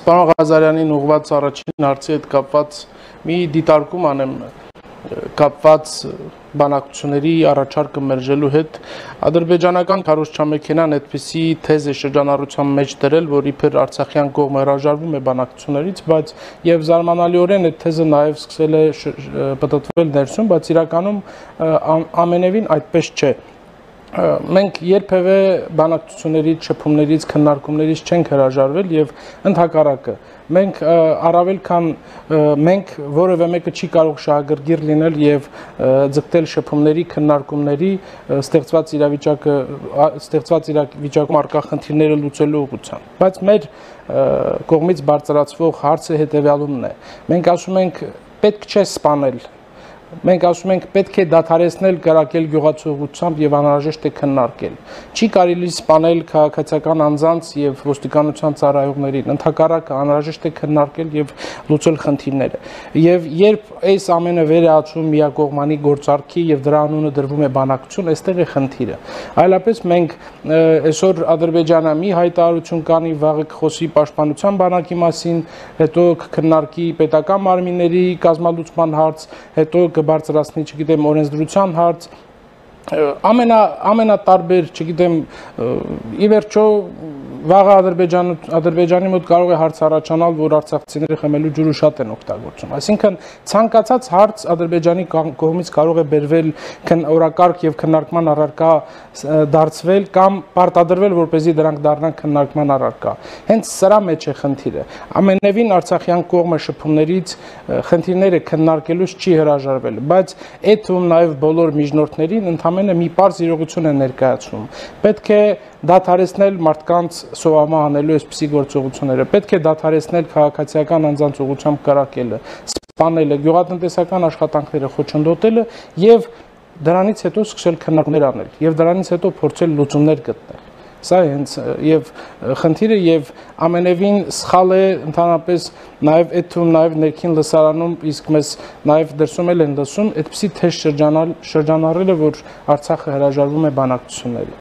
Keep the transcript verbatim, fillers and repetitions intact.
Պարոն Ղազարյանին ուղղված առաջին հարցի հետ կապված մի դիտարկում անեմ կապված բանակցությունների առաջարկը մերժելու հետ ադրբեջանական քարոզչամեքենան այդպիսի թեզ է շրջանառության մեջ դրել, որ իբր արցախյան կողմը հրաժարվում է բանակցություններից, բայց եւ զարմանալիորեն այդ թեզը նաեւ սկսել է պտտվել ներսում, բայց իրականում ամենևին այդպես չէ։ Մենք երբևէ բանակցություններից, շփումներից, քննարկումներից չենք հրաժարվել եւ ընդհակառակը մենք առավել քան մենք որևէ մեկը չի կարող շահագրգիռ լինել եւ ձգտել շփումների, քննարկումների ստեղծված իրավիճակը ստեղծված իրավիճակում արկա խնդիրները լուծելու ուղղությամբ, բայց մեր կողմից բարձրացվող հարցը հետեւյալումն է։ Մենք ասում ենք պետք չէ սպանել Մենք ասում ենք պետք է դադարեցնել կրակել գյուղացիողությամբ եւ անհրաժեշտ է քննարկել։ Չի կարելի սպանել քաղաքացիական անձանց եւ ոստիկանության ծառայողներին, ընդհակառակը անհրաժեշտ է քննարկել եւ լուծել խնդիրները։ Եւ երբ այս ամենը վեր է ածում միակողմանի գործարքի եւ դրա անունը դրվում է բանակցություն, այստեղ է խնդիրը։ Այլապես մենք այսօր Ադրբեջանը մի հայտարարություն կանի, վաղը կխոսի պաշտպանության բանակի մասին, հետո կքննարկի պետական մարմինների կազմալուծման հարց, հետո բարձրացնի, չգիտեմ, օրենսդրության հարց, ամենա ամենատարբեր, չգիտեմ, ի վերջո վաղը Ադրբեջանը Ադրբեջանի մոտ կարող է հարց առաջանալ, որ արցախցիները խմելու ջուրը շատ են օգտագործում։ Այսինքն ցանկացած հարց Ադրբեջանի կողմից կարող է բերվել օրակարգ եւ քննարկման առարկա դարձվել կամ պարտադրվել, որպեսզի դրանք դառնան քննարկման առարկա։ Հենց սրա մեջ է խնդիրը։ Ամենևին արցախյան կողմը շփումներից խնդիրները քննարկելուց չի հրաժարվել, բայց այդ թվում նաեւ բոլոր միջնորդներին ընդամենը մի պարզ իրողություն է ներկայացնում։ Պետք է դադարեցնել մարդկանց սովամա անելու այսպիսի գործողությունները, պետք է դադարեցնել քաղաքացիական անձանց ուղղությամբ կրակելը, սպանելը, գյուղատնտեսական աշխատանքները խոչընդոտելը եւ դրանից հետո սկսել քննարկումներ անել եւ դրանից հետո փորձել լուծումներ գտնել։ Սա հենց եւ խնդիրը եւ ամենևին սխալ է ընդհանրապես նաեւ այդ թվում նաեւ ներքին լսարանում իսկ մեզ նաեւ դրսում էլ են լսում այդպիսի թեժ շրջանալ շրջանառելը, որ Արցախը հրաժարվում է բանակցությունների